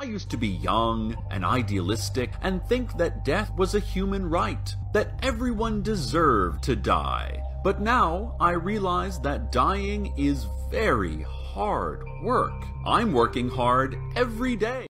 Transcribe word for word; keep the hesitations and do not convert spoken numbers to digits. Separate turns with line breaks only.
I used to be young and idealistic and think that death was a human right, that everyone deserved to die. But now I realize that dying is very hard work. I'm working hard every day.